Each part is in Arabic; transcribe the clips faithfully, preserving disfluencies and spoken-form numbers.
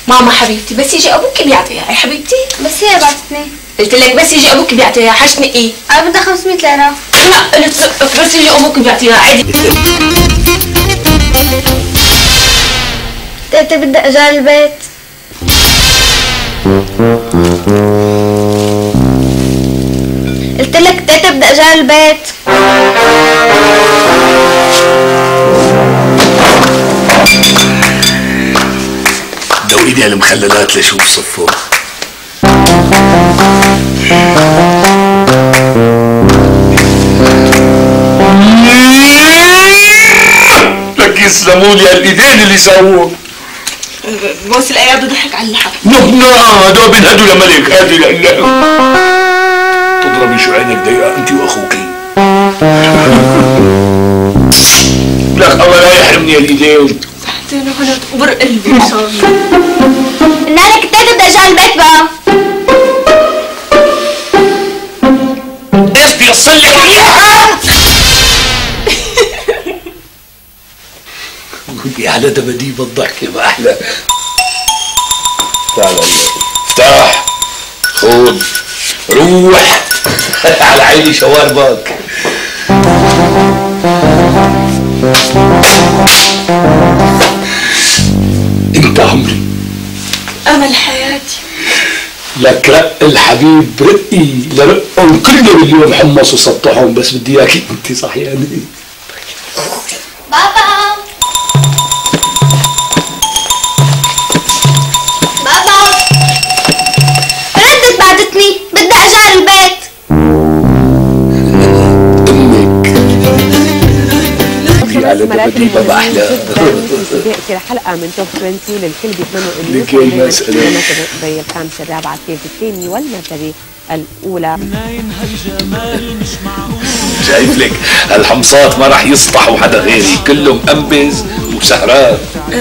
ماما حبيبتي بس يجي ابوك بيعطيها يا حبيبتي. بس هي بعتتني. قلت لك بس يجي ابوك بيعطيها، حشني ايه؟ انا بدها خمسمية ليرة. لا قلت لك بس يجي ابوك بيعطيها عادي. تيتا بدي اجار البيت. قلت لك تيتا بدي اجار البيت. دوقيني هالمخللات لشوف صفهم. لك يسلموا لي هالايدين اللي سووهم. بوس الاياد وضحك على اللحم. نحن هدول بنهدوا لملك، هادي لا تضربي شو عينك ضيقه انت واخوكي. لك الله لا يحرمني الايدين. حطينا هنا تقبر قلبي ان شاء الله. قلنا لك تيتا بدي اجار البيت بقى. ايش بيصل لك اياها؟ قولي على دباديب الضحكة ما أحلى. تعال افتح خذ روح على عيني شواربك. انت عمري امل حياتي. لك رق الحبيب رقي لرقهم كلهم اليوم حمص وسطحهم، بس بدي اياكي انت صحيانه. بابا بابا ردت بعدتني بدي اجار البيت. امك على دباديبها ما احلى. في حلقه من توب عشرين للكل بيتمنوا انه لكي مسألة زي الخامسه الرابعه الثالثه الثانيه والمرتبه الاولى. شايف لك هالحمصات ما راح يسطحوا حدا غيري، كلهم انبز وسهرات.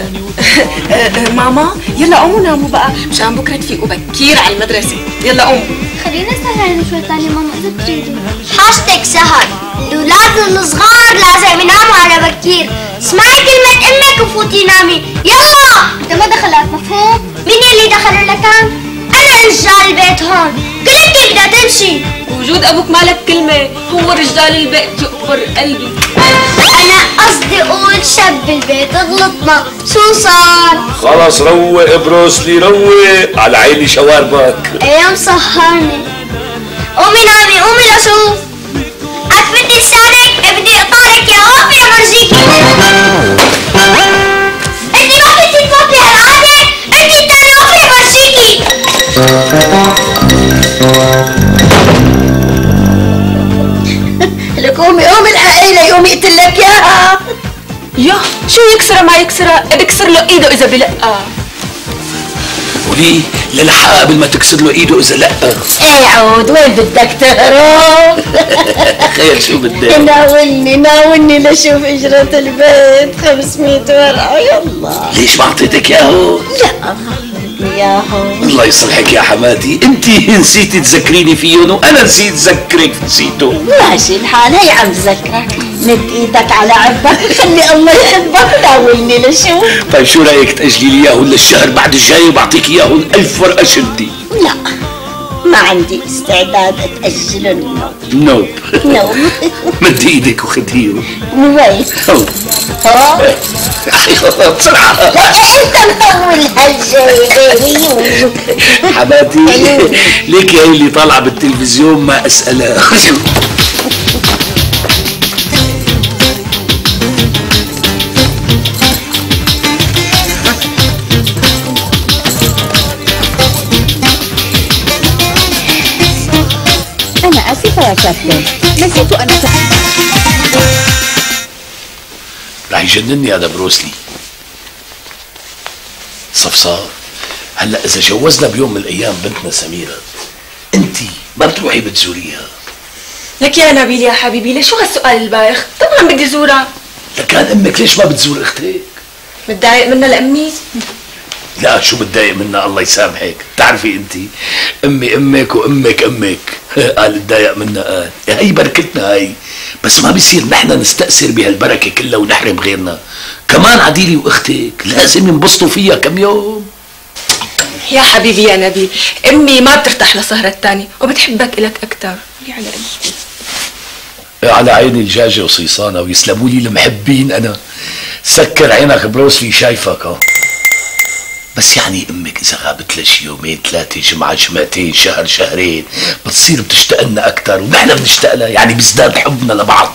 ماما يلا قوموا ناموا بقى مشان بكره تفيقوا بكير على المدرسه. يلا قوموا. خلينا سهرين شوي تاني ماما اذا بتريدي. حاجتك سهر، الاولاد الصغار لازم يناموا على بكير. اسمعي كلمة امك وفوتي نامي، يلا! انت ما دخلت مفهوم؟ مين اللي دخل لكان؟ انا رجال البيت هون، كلمتي بدها تمشي. وجود ابوك مالك كلمه، هو رجال البيت يقبر قلبي. انا قصدي اقول شب البيت غلطنا، شو صار؟ خلص روق بروسلي روق على عيني شواربك. ايه مسهرني. قومي نامي قومي لشوف. عفبتي لسانك بدي اقطعلك يا اوفي امرجيكي. انتي ما بدي تفوتي هالعادة، انتي تاني اوفي امرجيكي. لك قومي قومي الحقي ليقوم يقتل لك اياها. يا شو يكسرها ما يكسرها، بكسر له ايده اذا بلقها. قولي للحق قبل ما تكسر له ايده اذا لا. ايه عود وين بدك تهرب؟ خير شو بدك؟ ناولني ناولني لشوف اجرة البيت خمسمية ورقة يلا. ليش ما اعطيتك اياهو؟ لا اياهو. الله يصلحك يا حماتي، انت نسيتي تذكريني فيهم وانا نسيت ذكرك نسيتهم. ماشي الحال هي عم تذكرك. مد ايدك على عبك خلي الله يحبك ناولني لشوف. طيب شو رايك تاجلي لي اياهم للشهر بعد الجاي وبعطيك اياهم ألف ورقه شدي؟ لا ما عندي استعداد اتاجلهم. نوب نوب. مدي ايدك وخديهم. وين؟ ها؟ بسرعه. انت مطول هالجاي. حماتي ليك هي اللي طالعه بالتلفزيون ما اسالها. انا اسفه يا كابتن، نسيت ان رح يجنني هذا بروسلي. صفصار هلا اذا جوزنا بيوم من الايام بنتنا سميره، انت ما بتروحي بتزوريها؟ لك يا نبيل يا حبيبي ليش شو هالسؤال البايخ؟ طبعا بدي زورها. لكان امك ليش ما بتزور اختك؟ متضايق منها لامي؟ لا شو بتضايق منها الله يسامحك، بتعرفي انت امي امك وامك امك. قال تضايق منها قال هي بركتنا هي، بس ما بيصير نحن نستأثر بهالبركه كلها ونحرم غيرنا. كمان عديلي واختك لازم ينبسطوا فيها كم يوم. يا حبيبي يا نبيل، امي ما بترتاح لسهرة التاني وبتحبك الك اكتر. يا على قلبي. على عيني الجاجة وصيصانة ويسلموا لي المحبين. أنا سكر عينك بروسلي شايفك. ها بس يعني أمك إذا غابت لشي يومين ثلاثة جمعة جمعتين شهر شهرين بتصير بتشتاق لنا أكثر ونحن بنشتاق لها، يعني بيزداد حبنا لبعض.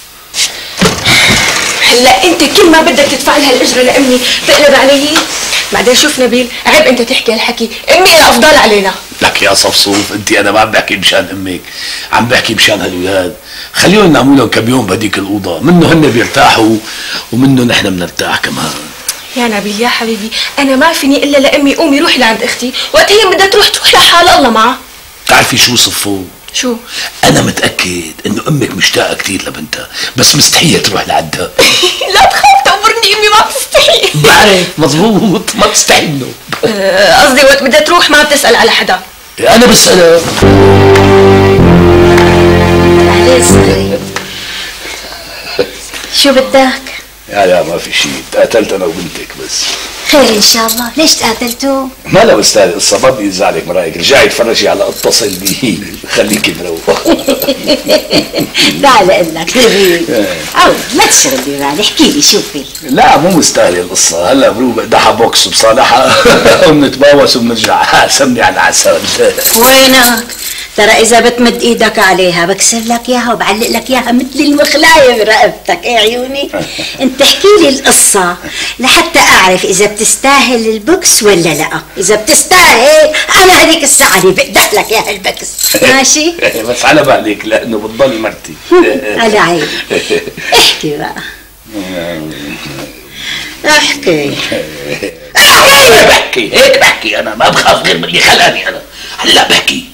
هلا أنت كل ما بدك تدفع لها الأجرة لأمي تقلب علي؟ بعدين شوف نبيل، عيب أنت تحكي هالحكي، أمي لها أفضل علينا. لك يا صفصوف أنت، أنا ما عم بحكي مشان أمك، عم بحكي مشان هالولاد. خليهم نعمل لهم كم يوم بهديك الأوضة، منه هن بيرتاحوا ومنه نحن بنرتاح كمان. يا نبيل يا حبيبي، أنا ما فيني إلا لأمي قومي روحي لعند أختي، وقت هي بدها تروح تروح لحال الله معها. بتعرفي شو صفو؟ شو؟ أنا متأكد إنه أمك مشتاقة كثير لبنتها، بس مستحيل تروح لعندها. لا تخاف تأمرني، أمي ما بتستحي. بعرف مضبوط، ما بتستحي منه. قصدي وقت بدها تروح ما بتسأل على حدا. أنا بسألها. شو بدك؟ يا لا ما في شيء، تقاتلت أنا وبنتك بس. خير إن شاء الله. ليش تقاتلتوا؟ ما لا مستاهل قصة، ما بدي يزعلك من رأيك، رجعي تفرجي على اتصل بي خليكي مروق. تعال اقول لك نبيل، عود ما تشغل لي بالي، احكي لي شو في. لا مو مستاهله القصة، هلا بروق دحا بوكس بصالحها وبنتباوس وبنرجع. سمني على العسل. وينك؟ ترى إذا بتمد إيدك عليها بكسر لك إياها وبعلق لك إياها مثل المخلاية برقبتك. إيه عيوني؟ أنت احكي لي القصة لحتى أعرف إذا بتستاهل البوكس ولا لا. إذا بتستاهل أنا هذيك الساعة اللي بقدح لك إياها البوكس، ماشي؟ بس على بالك لأنه بتضل مرتي. على عيني. احكي بقى. احكي. احكي بحكي هيك بحكي، أنا ما بخاف غير من اللي خلاني. أنا هلا بحكي.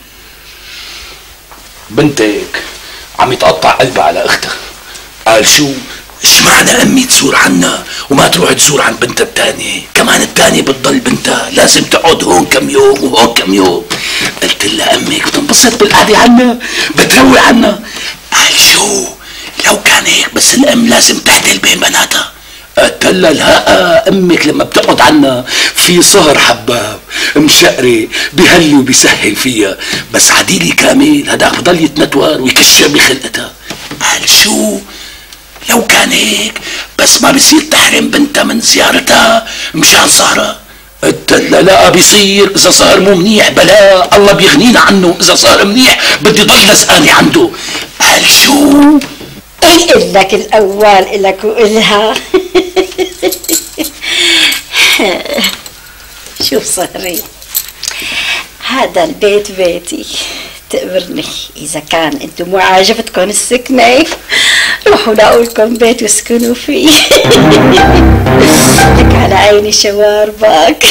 بنتك عم يتقطع قلبها على اختها. قال شو؟ اشمعنى امي تزور عنا وما تروح تزور عن بنتها الثانية؟ كمان الثانية بتضل بنتها لازم تقعد هون كم يوم وهون كم يوم. قلت لها امك بتنبسط بالقعدة عنا، بتروي عنا. قال شو؟ لو كان هيك بس الام لازم تعدل بين بناتها. قلت لها لا، امك لما بتقعد عنا في صهر حباب مشقري بيهلي وبيسهل فيها، بس عديلي كامل هداك بضل يتنتور ويكشر بخلقتها. قال شو؟ لو كان هيك بس ما بصير تحرم بنتها من زيارتها مشان سهرة. قلت لها لا بيصير، اذا صار مو منيح بلا الله بيغنينا عنه، اذا صار منيح بدي ضل لزقاني عنده. قال شو؟ قل لك الأول إلك وإلها. شوف صهري، هذا البيت بيتي، تقبرني إذا كان أنتم مو عاجبتكم السكنة روحوا لاقوا لكم بيت واسكنوا فيه. لك على عيني شواربك.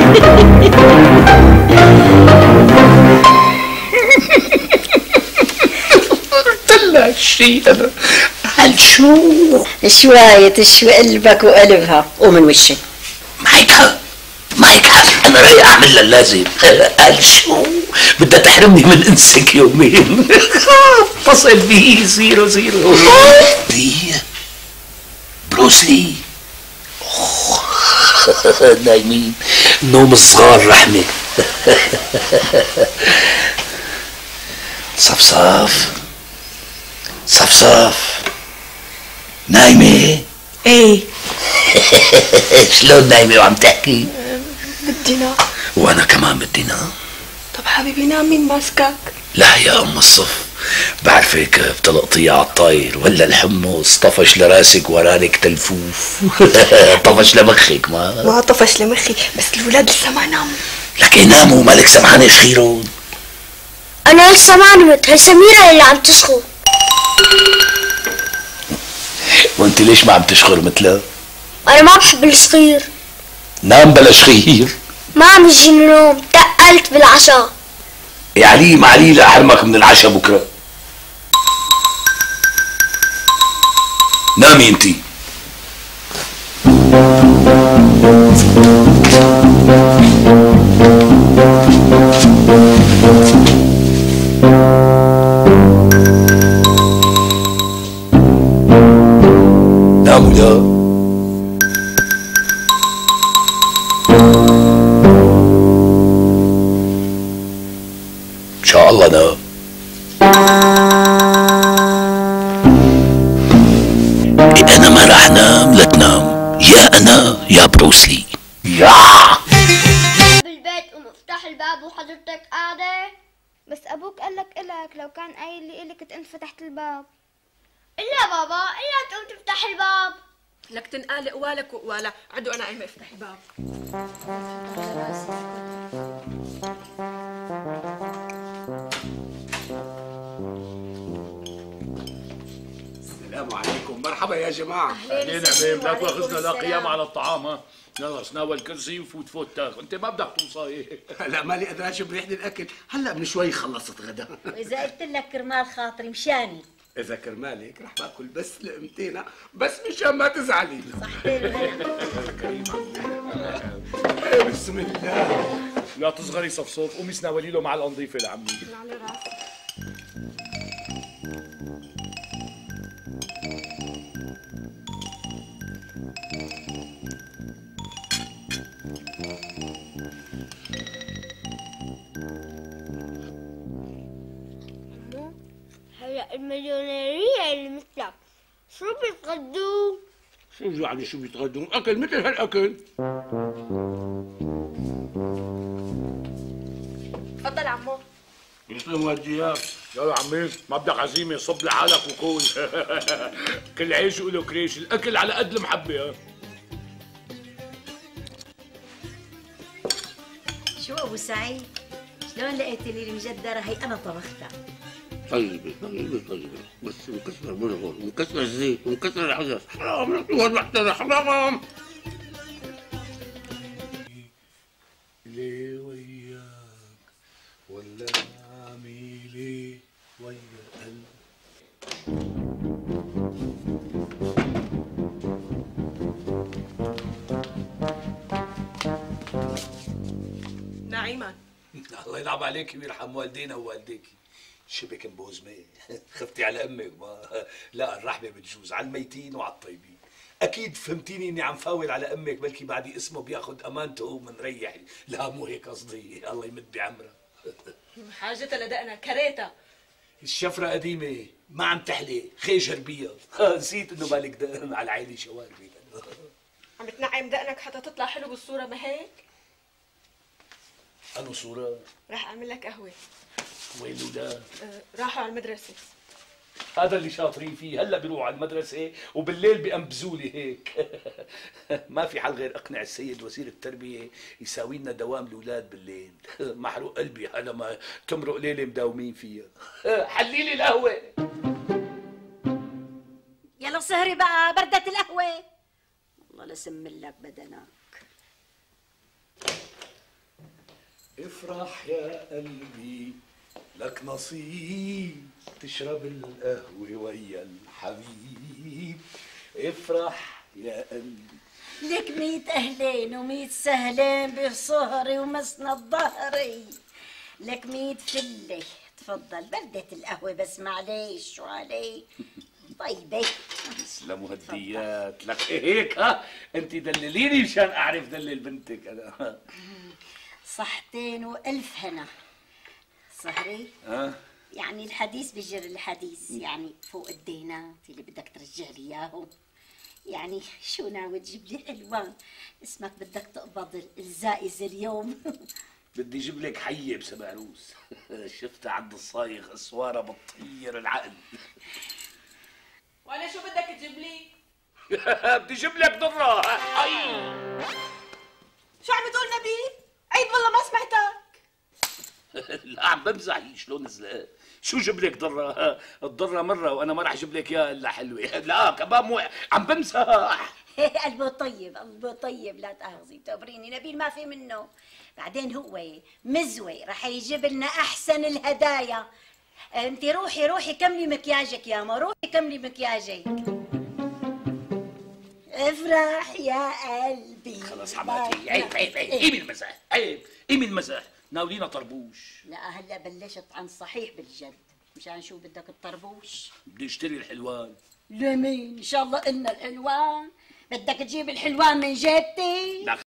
قلت لها شيء أنا. قال شو؟ شوية تشوي قلبك وقلبها ومن وشي. معك حق، معك حق، أنا رايح أعمل لها اللازم. قال شو؟ بدها تحرمني من أنسك يومين. اتصل بي زيرو زيرو. بي بروسلي. نايمين نوم الصغار رحمة. صفصف صفصف نايمة؟ ايه. شلون نايمة وعم تحكي؟ بدي نام. وانا كمان بدي نام. طب حبيبي نام، مين ماسكك؟ لا يا ام الصف، بعرفك بتلقطيها على الطاير ولا الحمص طفش لراسك ورانك تلفوف. طفش لمخك. ما ما طفش لمخي، بس الولاد لسه ما ناموا. لك ناموا، مالك سمعانة شخيرون؟ أنا لسه ما نمت، هي سميرة اللي عم تشخو. وانت ليش ما عم تشخر مثلها؟ أنا ما بحب الصغير. نام بلا شخير. ما عم يجيني نوم، تقلت بالعشاء. يا علي ما علي لا احرمك من العشاء بكره. نامي انتي. ناموا لا. على الله نام. انا ما راح نام لتنام، يا انا يا بروسلي يا بالبيت ومفتاح الباب وحضرتك قاعدة. بس أبوك قال لك إلك، لو كان قايل لي إلك كنت أنت فتحت الباب. إلا بابا إلا تقوم تفتح الباب. لك تنقال قوالك وقوالا، عدو أنا قايمة افتح الباب. السلام عليكم، مرحبا يا جماعة. اهلين عميم، لا تواخذنا لا قيام على الطعام. ها يلا تناول كرسي وفوت فوت تاخذ، انت ما بدك توصي. لا مالي قادر اشم ريحة الأكل، هلا من شوي خلصت غدا. واذا قلت لك كرمال خاطري مشاني. إذا كرمالك رح باكل بس لقمتين، بس مشان ما تزعلي. صحتين بسم الله. لا تصغري صفصوف، قومي سناولي له مع النظيفة لعمي. على راسي. هلا المليونيرية اللي مثلك شو بيتغدوا؟ شو يعني شو بيتغدوا؟ أكل مثل هالأكل. تفضل عمو. يسلم وجهك. يلا عمي ما بدك عزيمة، صب لحالك وكول. كل عيش وله كريش، الأكل على قد المحبة. شو ابو سعيد؟ شلون لقيت لي المجدره؟ هي انا طبختها. طيبة طيبة طيبة، بس مكسر بلغور ومكسر الزيت ومكسر العدس، حرام ولعتنا حرام. ليه وياك ولا عميلي ويا قلب. نعيما. الله ينعم عليك ويرحم والدينا ووالديكي. شبك مبوزمة. خفتي على امك. ما لا الرحمة بتجوز على الميتين وعلى الطيبين. اكيد فهمتيني اني عم فاول على امك، بلكي بعدي اسمه بياخذ امانته ومنريح. لا مو هيك قصدي، الله يمد بعمرها. حاجتها لدقنا كريتا. الشفرة قديمة ما عم تحلي، خيجر بيض. نسيت انه بالك دقن على العيلة شواربي. عم تنعم دقنك حتى تطلع حلو بالصورة، ما هيك؟ أنو صورة؟ رح اعمل لك قهوة. وين الأولاد؟ أه راحوا على المدرسة. هذا اللي شاطرين فيه، هلا بيروحوا على المدرسة وبالليل بينبزوا لي هيك. ما في حل غير اقنع السيد وزير التربية يساوي لنا دوام الأولاد بالليل. محروق قلبي على ما تمرق ليلة مداومين فيها. حلي لي القهوة. يلا سهري بقى، بردت القهوة. والله لسملك بدنك. افرح يا قلبي لك نصيب، تشرب القهوة ويا الحبيب. افرح يا قلبي. لك ميت اهلين وميت سهلين بصهري ومسند ظهري. لك ميت فله. تفضل، بردت القهوة بس معليش شو علي. طيبة. تسلموا هديات لك هيك. ها انت دلليني مشان اعرف دلل بنتك انا. صحتين والف هنا. صهري. ها يعني الحديث بجر الحديث، يعني فوق الدينات اللي بدك ترجع لي اياهم. يعني شو ناوي تجيب لي حلوان؟ اسمك بدك تقبض الزائز اليوم. بدي اجيب لك حيه بسبعروس. شفتها عند الصايغ اسواره بتطير العقل. وانا شو بدك تجيب لي؟ بدي اجيب لك ضره. اي شو عم تقول نبيل؟ عيد والله ما سمعتك. لا عم بمزح. شلون نزلت؟ شو جيب لك ضره؟ الضره مره وانا ما راح اجيب لك اياها الا حلوه. لا كمان مو عم بمزح. قلبه طيب، قلبه طيب، لا تاخذي تقبريني. نبيل ما في منه. بعدين هو مزوي رح يجيب لنا احسن الهدايا. انت روحي روحي كملي مكياجك يا ما، روحي كملي مكياجك. افرح يا قلبي. خلص حماتي، عيب عيب عيب. قيمي المزح، عيب قيمي المزح. ناولينا طربوش. لا هلا بلشت عن صحيح بالجد. مشان شو بدك الطربوش؟ بدي اشتري الحلوان. لمين؟ ان شاء الله إلنا الحلوان. بدك تجيب الحلوان من جيبتي؟ لا